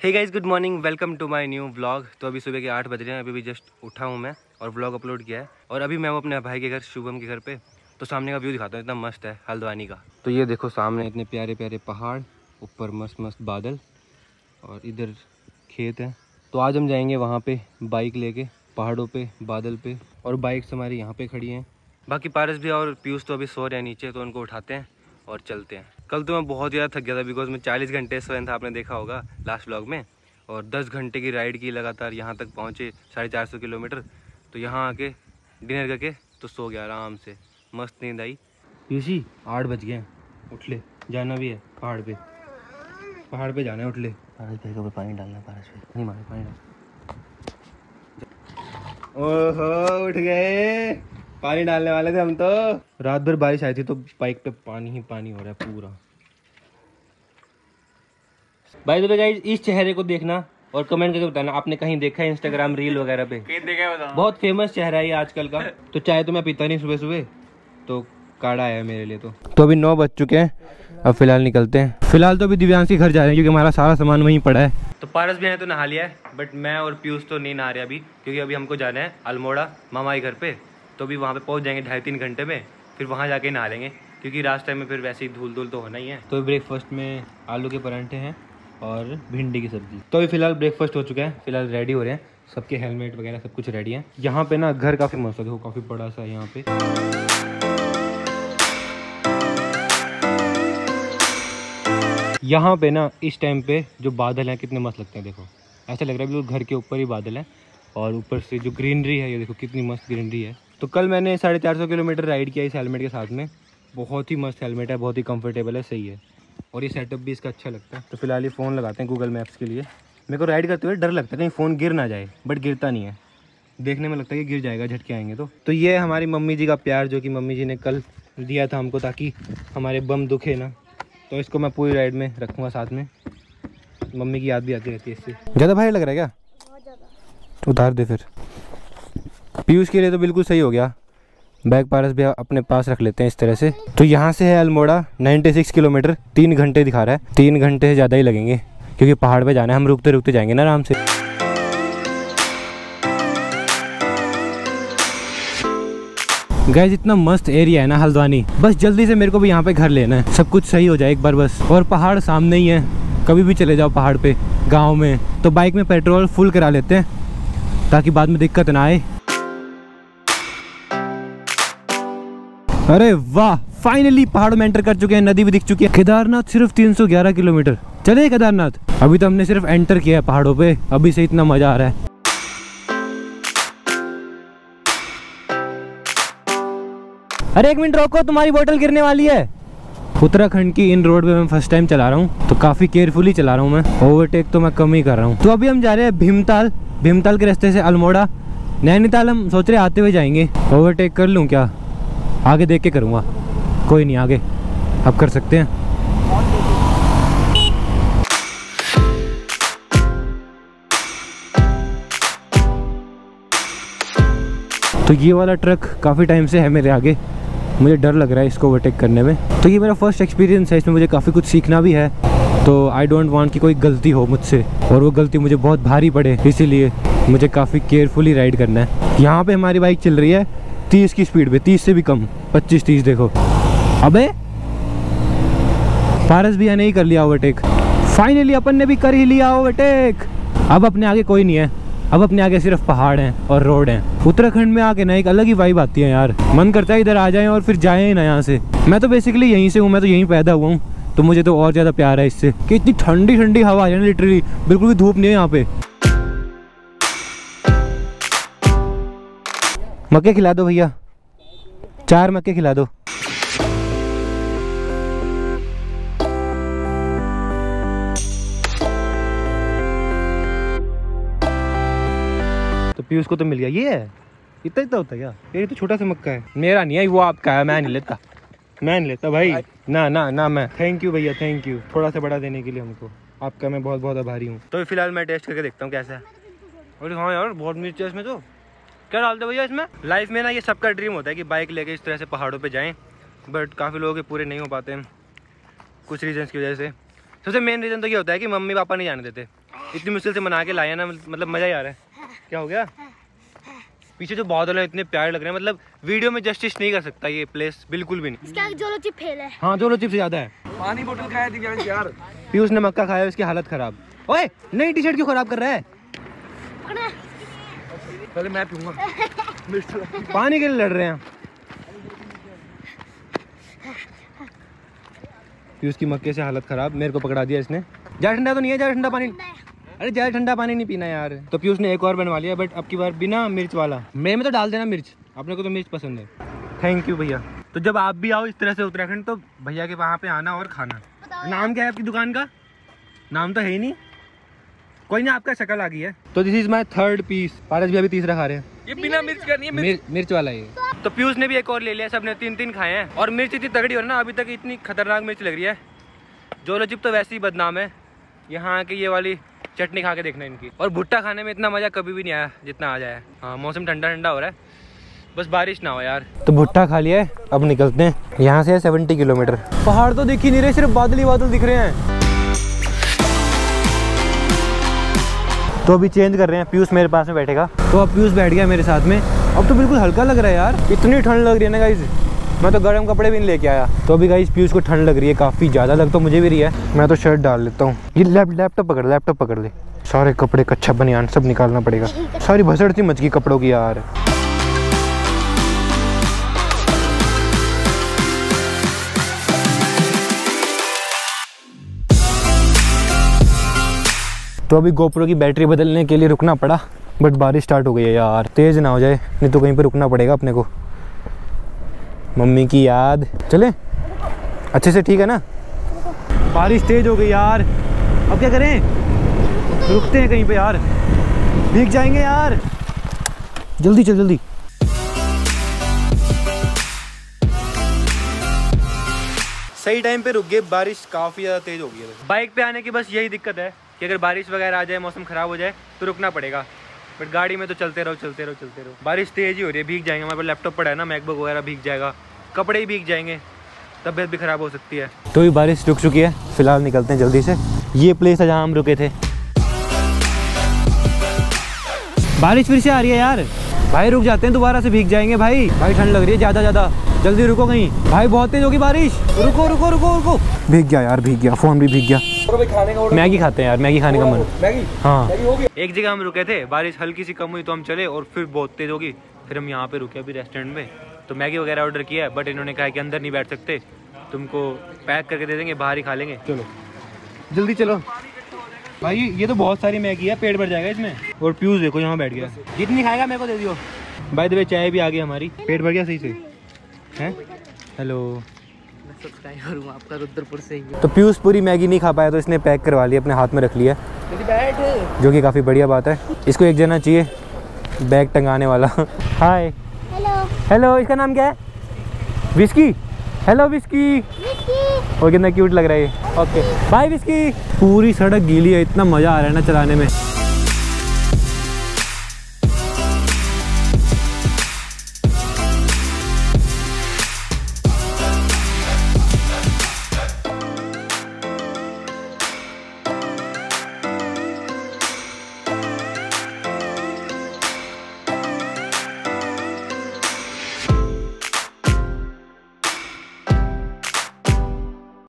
Hey guys, good morning, welcome to my new vlog. तो अभी सुबह के 8 बज रहे हैं, अभी भी जस्ट उठा हूँ मैं और व्लॉग अपलोड किया है। और अभी मैं हूँ अपने भाई के घर, शुभम के घर पे। तो सामने का व्यू दिखाता हूँ, इतना मस्त है हल्द्वानी का। तो ये देखो सामने इतने प्यारे प्यारे पहाड़, ऊपर मस्त मस्त बादल और इधर खेत है। तो आज हम जाएंगे वहाँ पे बाइक लेके, पहाड़ों पे, बादल पे। और बाइक्स हमारी यहाँ पे खड़ी हैं। बाकी पारस भी और पीयूष तो अभी सो रहे हैं नीचे, तो उनको उठाते हैं और चलते हैं। कल तो मैं बहुत ज़्यादा थक गया था, बिकॉज मैं 40 घंटे सोया था, आपने देखा होगा लास्ट व्लॉग में। और 10 घंटे की राइड की लगातार, यहाँ तक पहुँचे 450 किलोमीटर। तो यहाँ आके डिनर करके तो सो गया आराम से, मस्त नींद आई। पीयूषी 8 बज गए हैं, उठ ले, जाना भी है पहाड़ पे। पहाड़ पे जाना है, उठ ले। पारस भाई को पानी डालना, पारस भाई नहीं मारे, पानी डाल। ओहो, उठ गए, पानी डालने वाले थे हम तो। रात भर बारिश आई थी तो बाइक पे पानी ही पानी हो रहा है पूरा। भाई तो गाइस, इस चेहरे को देखना और कमेंट करके बताना आपने कहीं देखा है इंस्टाग्राम रील वगैरह पे। बहुत फेमस चेहरा है ये आजकल का। तो चाहे तो मैं पीता नहीं सुबह सुबह, तो काढ़ा है मेरे लिए। तो अभी 9 बज चुके हैं, अब फिलहाल निकलते हैं। फिलहाल तो अभी दिव्यांश के घर जा रहे हैं क्योंकि हमारा सारा सामान वहीं पड़ा है। तो पारस भी है तो नहा लिया है, बट मैं और पीयूष तो नहीं नहा रहे अभी, क्योंकि अभी हमको जाना है अल्मोड़ा मामा के घर पे। तो अभी वहाँ पे पहुँच जाएंगे 2.5-3 घंटे में, फिर वहाँ जाके नहा लेंगे, क्योंकि रास्ते में फिर वैसे ही धूल धूल तो होना ही है। तो ब्रेकफास्ट में आलू के परांठे हैं और भिंडी की सब्जी। तो अभी फिलहाल ब्रेकफास्ट हो चुका है, फिलहाल रेडी हो रहे हैं, सबके हेलमेट वगैरह सब कुछ रेडी है। यहाँ पे ना घर काफ़ी मस्त है, देखो काफ़ी बड़ा सा है यहाँ पे। यहाँ पे ना इस टाइम पे जो बादल हैं कितने मस्त लगते हैं, देखो ऐसा लग रहा है बिल्कुल घर के ऊपर ही बादल है। और ऊपर से जो ग्रीनरी है, ये देखो कितनी मस्त ग्रीनरी है। तो कल मैंने 450 किलोमीटर राइड किया इस हेलमेट के साथ में। बहुत ही मस्त हेलमेट है, बहुत ही कंफर्टेबल है, सही है। और ये सेटअप भी इसका अच्छा लगता है। तो फिलहाल ये फ़ोन लगाते हैं गूगल मैप्स के लिए। मेरे को राइड करते हुए डर लगता है कहीं फ़ोन गिर ना जाए, बट गिरता नहीं है। देखने में लगता है कि गिर जाएगा, झटके आएंगे तो ये है हमारी मम्मी जी का प्यार, जो कि मम्मी जी ने कल दिया था हमको, ताकि हमारे बम दुखे ना। तो इसको मैं पूरी राइड में रखूँगा साथ में। मम्मी की याद भी आती रहती है इससे। ज़्यादा भारी लग रहा है क्या? बहुत ज़्यादा। उतार दे फिर। पीयूष के लिए तो बिल्कुल सही हो गया। बैग पारस भी अपने पास रख लेते हैं इस तरह से। तो यहाँ से है अल्मोड़ा 96 किलोमीटर, 3 घंटे दिखा रहा है। 3 घंटे से ज़्यादा ही लगेंगे क्योंकि पहाड़ पे जाना है, हम रुकते रुकते जाएंगे ना आराम से। गाइस, इतना मस्त एरिया है ना हल्द्वानी, बस जल्दी से मेरे को भी यहाँ पे घर लेना है, सब कुछ सही हो जाए एक बार बस। और पहाड़ सामने ही है, कभी भी चले जाओ पहाड़ पे गाँव में। तो बाइक में पेट्रोल फुल करा लेते हैं ताकि बाद में दिक्कत ना आए। अरे वाह, फाइनली पहाड़ों में एंटर कर चुके हैं, नदी भी दिख चुकी है। केदारनाथ सिर्फ 311 किलोमीटर। चले केदारनाथ। अभी तो हमने सिर्फ एंटर किया है पहाड़ों पे, अभी से इतना मजा आ रहा है। अरे 1 मिनट रोको, तुम्हारी बोतल गिरने वाली है। उत्तराखंड की इन रोड पे मैं फर्स्ट टाइम चला रहा हूँ, तो काफी केयरफुली चला रहा हूँ मैं। ओवरटेक तो मैं कम ही कर रहा हूँ। तो अभी हम जा रहे हैं भीमताल। भीमताल के रास्ते से अल्मोड़ा, नैनीताल हम सोच रहे आते हुए जाएंगे। ओवरटेक कर लूँ क्या? आगे देख के करूँगा, कोई नहीं, आगे अब कर सकते हैं। तो ये वाला ट्रक काफ़ी टाइम से है मेरे आगे, मुझे डर लग रहा है इसको ओवरटेक करने में। तो ये मेरा फर्स्ट एक्सपीरियंस है, इसमें मुझे काफ़ी कुछ सीखना भी है। तो आई डोंट वांट कि कोई गलती हो मुझसे और वो गलती मुझे बहुत भारी पड़े, इसीलिए मुझे काफ़ी केयरफुली राइड करना है। यहाँ पे हमारी बाइक चल रही है 30 की स्पीड पे, 30 से भी कम, 25-30 देखो। अबे पारस भैया ने ही कर लिया ओवरटेक। फाइनली अपन ने भी कर ही लिया ओवरटेक। अब अपने आगे कोई नहीं है, अब अपने आगे सिर्फ पहाड़ हैं और रोड हैं। उत्तराखंड में आके ना एक अलग ही वाइब आती है यार, मन करता है इधर आ जाएं और फिर जाएं ना यहाँ से। मैं तो बेसिकली यहीं से हूँ, मैं तो यहीं पैदा हुआ हूँ, तो मुझे तो और ज़्यादा प्यार है इससे कि इतनी ठंडी ठंडी हवा है ना, लिटरली बिल्कुल भी धूप नहीं है यहाँ पे। मक्के खिला दो भैया, 4 मक्के खिला दो। तो पीयूष को तो मिल गया। ये है इतना इतना होता है क्या? ये तो छोटा सा मक्का है, मेरा नहीं है, वो आपका है। मैं नहीं लेता, मैं नहीं लेता भाई, ना ना ना। मैं थैंक यू भैया, थैंक यू थोड़ा सा बड़ा देने के लिए हमको, आपका मैं बहुत बहुत आभारी हूँ। तो फिलहाल मैं टेस्ट करके देखता हूँ कैसा है। और हाँ यार, बहुत मिर्च है इसमें। तो क्या डालते भैया इसमें? लाइफ में ना ये सबका ड्रीम होता है कि बाइक लेके इस तरह से पहाड़ों पे जाएं, बट काफ़ी लोगों के पूरे नहीं हो पाते हैं कुछ रीजंस की वजह से। सबसे मेन रीज़न तो ये होता है कि मम्मी पापा नहीं जाने देते। इतनी मुश्किल से मना के लाया ना, मतलब मज़ा ही आ रहा है। क्या हो गया? पीछे जो बादल है इतने प्यारे लग रहे हैं, मतलब वीडियो में जस्टिस नहीं कर सकता ये प्लेस, बिल्कुल भी नहीं। इसका जोलो चिप फेल है। हाँ जोलो चिप से ज़्यादा है। पानी बोतल खाया थी यार। पीयूष ने मक्का खाया, उसकी हालत खराब। ओए नई टी शर्ट क्यों खराब कर रहा है? पहले मैं पीऊंगा। पानी के लिए लड़ रहे हैं। पीयूष की मक्के से हालत खराब, मेरे को पकड़ा दिया इसने। ज़्यादा ठंडा तो नहीं है, ज़्यादा ठंडा पानी, अरे ज़्यादा ठंडा पानी नहीं पीना यार। तो पीयूष ने एक और बनवा लिया, बट अब की बार बिना मिर्च वाला। मेरे में तो डाल देना मिर्च, अपने को तो मिर्च पसंद है। थैंक यू भैया। तो जब आप भी आओ इस तरह से उत्तराखंड, तो भैया के वहाँ पे आना और खाना। नाम क्या है आपकी दुकान का? नाम तो है ही नहीं। कोई ना, आपका शक्ल आ गई है। तो this is my third piece. Paras भी अभी तीसरा खा रहे हैं। ये बिना मिर्च का नहीं है, मिर्च वाला है। तो पीयूष ने भी एक और ले लिया, सबने 3-3 खाए हैं। और मिर्च इतनी तगड़ी हो ना, अभी तक इतनी खतरनाक मिर्च लग रही है। जोलो चिप तो वैसे ही बदनाम है, यहाँ की ये वाली चटनी खा के देखना इनकी। और भुट्टा खाने में इतना मज़ा कभी भी नहीं आया जितना आ जाए। हाँ मौसम ठंडा ठंडा हो रहा है, बस बारिश ना हो यार। तो भुट्टा खा लिया है, अब निकलते हैं। यहाँ से है 70 किलोमीटर। पहाड़ तो दिख ही नहीं रहे, सिर्फ बादल ही बादल दिख रहे हैं। तो अभी चेंज कर रहे हैं, पीयूष मेरे पास में बैठेगा। तो अब पीयूष बैठ गया मेरे साथ में। अब तो बिल्कुल हल्का लग रहा है यार, इतनी ठंड लग रही है ना गाइस, मैं तो गर्म कपड़े भी नहीं लेके आया। तो अभी गाइस पीयूष को ठंड लग रही है काफ़ी ज़्यादा, लग तो मुझे भी रही है। मैं तो शर्ट डाल लेता हूँ। ये लैपटॉप पकड़ ले। सारे कपड़े, कच्छा बनियान सब निकालना पड़ेगा। सारी भसड़ सी मच गई कपड़ों की यार। तो अभी गोप्रो की बैटरी बदलने के लिए रुकना पड़ा, बट बारिश स्टार्ट हो गई है यार, तेज़ ना हो जाए, नहीं तो कहीं पे रुकना पड़ेगा अपने को। मम्मी की याद। चले अच्छे से, ठीक है ना? बारिश तेज़ हो गई यार, अब क्या करें? रुकते हैं कहीं पे यार, भीग जाएंगे यार। जल्दी चल जल्दी। सही टाइम पे रुक गए, बारिश काफ़ी ज़्यादा तेज़ हो गई है। बाइक पे आने की बस यही दिक्कत है कि अगर बारिश वगैरह आ जाए, मौसम ख़राब हो जाए तो रुकना पड़ेगा, बट गाड़ी में तो चलते रहो। बारिश तेज़ ही हो रही है, भीग जाएंगे। हमारे पास लैपटॉप पड़ा है ना, मैकबुक वगैरह भीग जाएगा, कपड़े ही भीग जाएंगे, तबीयत भी ख़राब हो सकती है। तो भी बारिश रुक चुकी है, फिलहाल निकलते हैं जल्दी से। ये प्लेस है जहाँ हम रुके थे। बारिश फिर से आ रही है यार, भाई रुक जाते हैं, दोबारा से भीग जाएंगे भाई ठंड लग रही है ज़्यादा। जल्दी रुको कहीं भाई, बहुत तेज होगी बारिश। रुको। भीग गया यार, भीग गया, फ़ोन भी भीग गया। मैगी खाते हैं यार, मैगी खाने का मन। हाँ एक जगह हम रुके थे, बारिश हल्की सी कम हुई तो हम चले, और फिर बहुत तेज होगी, फिर हम यहाँ पे रुके अभी रेस्टोरेंट में। तो मैगी वगैरह ऑर्डर किया है, बट इन्होंने कहा कि अंदर नहीं बैठ सकते, तुमको पैक करके दे देंगे, बाहर ही खा लेंगे। चलो जल्दी चलो भाई, ये तो बहुत सारी मैगी है, पेट भर जाएगा इसमें। और पीयूष देखो यहाँ बैठ गया, जितनी खाएगा मेरे को दे दियो। बाय द वे चाय भी आ गई हमारी, पेट भर गया सही से हैं। हेलो, सब्सक्राइबर हूँ आपका, रुद्रपुर से ही। तो पीयूष पूरी मैगी नहीं खा पाया, तो इसने पैक करवा लिया, अपने हाथ में रख लिया, जो कि काफ़ी बढ़िया बात है। इसको एक जना चाहिए बैग टंगाने वाला। हाय हेलो, इसका नाम क्या है? विस्की। Hello Whisky. वो कितना क्यूट लग रहा है ये। Okay bye Whisky. पूरी सड़क गीली है, इतना मज़ा आ रहा है ना चलाने में।